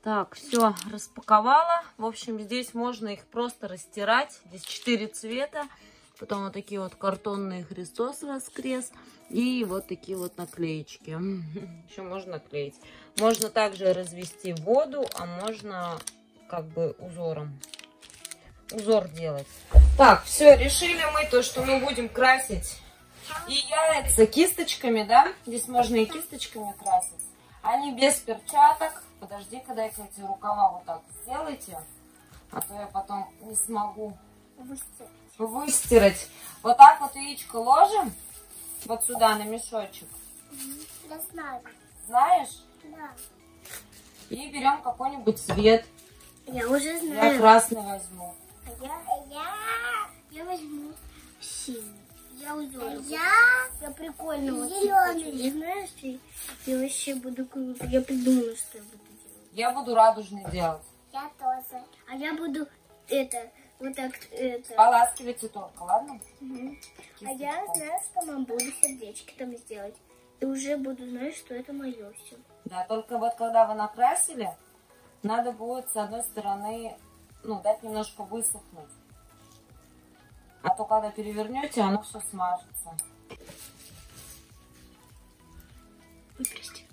Так, все, распаковала. В общем, здесь можно их просто растирать. Здесь 4 цвета. Потом вот такие вот картонные Христос воскрес. И вот такие вот наклеечки. Еще можно клеить. Можно также развести воду, а можно как бы узор делать. Так, все, решили мы то, что мы будем красить и яйца кисточками, да? Здесь можно и кисточками красить. Они без перчаток. Подожди, когда эти рукава вот так сделайте, а то я потом не смогу выстирать. Вот так вот яичко ложим вот сюда на мешочек. Я знаю. Знаешь? Да. И берем какой-нибудь цвет. Я уже знаю. Я красный возьму. Я возьму синий. Я узор. Я прикольно. Зеленый. Знаешь, я вообще буду... Я придумала, что я буду делать. Я буду радужный делать. Я тоже. А я буду вот так Поласкивайте только, ладно? Угу. А я знаю, что мам буду сердечки там сделать. И уже буду знать, что это мое все. Да, только вот когда вы накрасили, надо будет с одной стороны, дать немножко высохнуть. А то когда перевернете, оно все смажется. Вытрясти.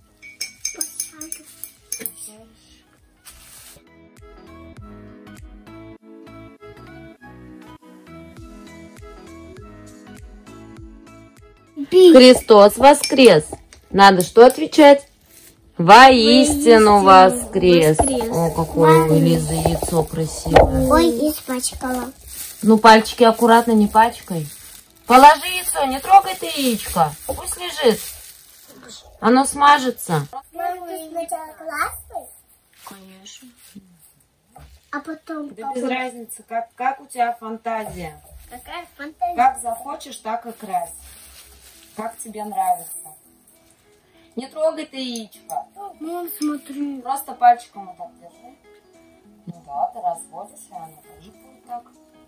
Христос воскрес. Надо что отвечать? Воистину воскрес. О, какое у Лизы яйцо красивое. Ой, испачкала. Ну, пальчики аккуратно, не пачкай. Положи яйцо, не трогай ты яичко. Пусть лежит. Оно смажется. Мама, ты сначала классный? Конечно. А потом... Да без разницы, как у тебя фантазия. Какая фантазия? Как захочешь, так и крась. Как тебе нравится. Не трогай ты яичко. Мам, смотри. Просто пальчиком вот так держи. Ну да, ты разводишь, и оно тоже будет так.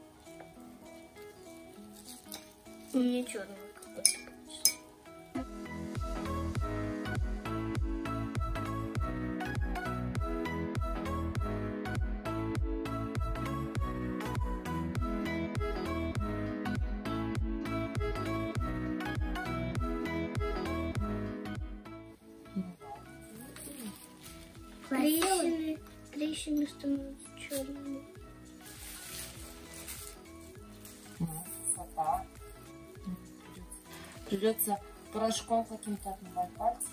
У меня черный какой-то. Трещины становятся черными. Красота. Придется порошком каким-то отмывать пальцы.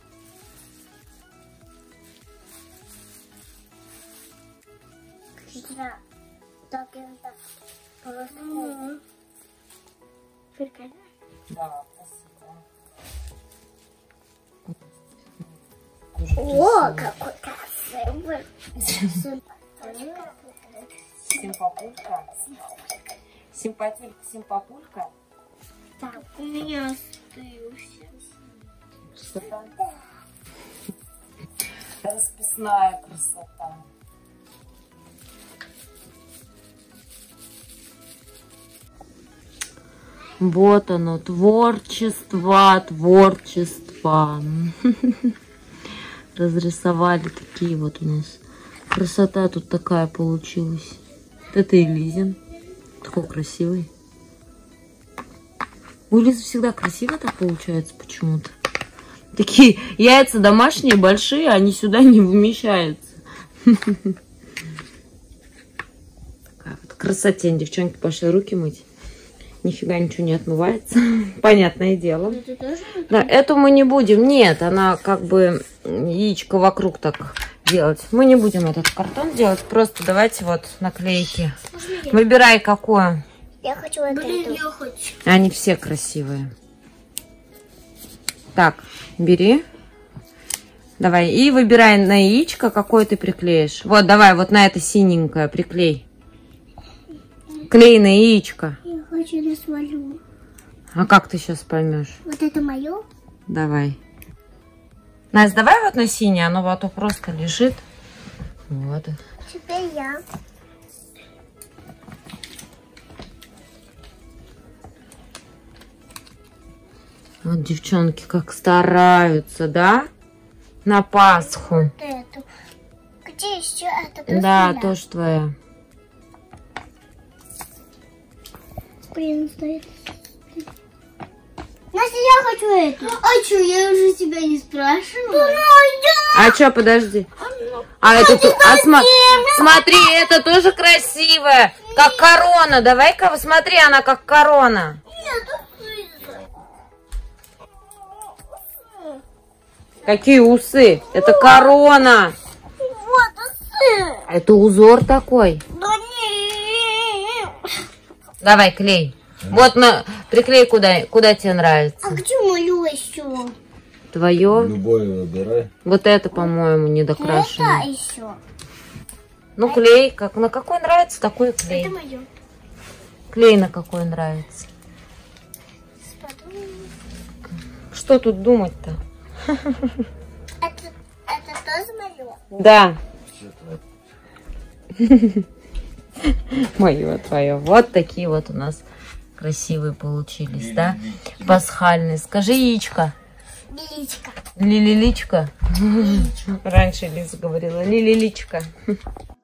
Да. Так и так. Порошком. Прикольно. Да, красиво. О, какой красивый. Симпапулька. Симпапулька. Так, у меня остылся. Красота. Расписная красота. Вот оно, творчество. Разрисовали такие вот у нас. Красота тут такая получилась. Это Элизин. Такой красивый. У Лизы всегда красиво так получается почему-то. Такие яйца домашние, большие, они сюда не вмещаются. Такая вот красотень. Девчонки пошли руки мыть. Нифига ничего не отмывается. Понятное дело. Да, эту мы не будем. Нет, она как бы яичко вокруг так делать. Мы не будем этот картон делать. Просто давайте вот наклейки. Выбирай какую. Я хочу вот эту. Я хочу. Они все красивые. Так, бери. Давай. И выбирай на яичко, какое ты приклеишь. Вот, давай, вот на это синенькое приклей. Клей на яичко. Я хочу насвалю. А как ты сейчас поймешь? Вот это мое? Давай. Настя, давай вот на синее, оно вот просто лежит. Вот. Теперь я. Вот девчонки как стараются, да? На Пасху. Вот эту. где еще это? Тоже да, моя. тоже твоя. Блин, стоит. Настя, я хочу эту. А что, я уже тебя не спрашивала? А что, подожди. А это смотри, это тоже красивая. Как корона. Давай-ка, смотри, она как корона. Какие усы? Это корона. Вот усы. Это узор такой. Да нет. Давай, клей. Вот приклей, куда тебе нравится. А где мою еще? Твое? Любое выбирай. Вот это, по-моему, недокрашено. Это еще. Ну, клей, на какой нравится, такой клей. Это мое. Клей на какой нравится. Что тут думать-то? Это тоже мое? Да. Мое, твое. Вот такие вот у нас красивые получились, да? Пасхальные. Скажи, яичко. Лиличка. Лилиличка. Раньше Лиза говорила. Лилиличка.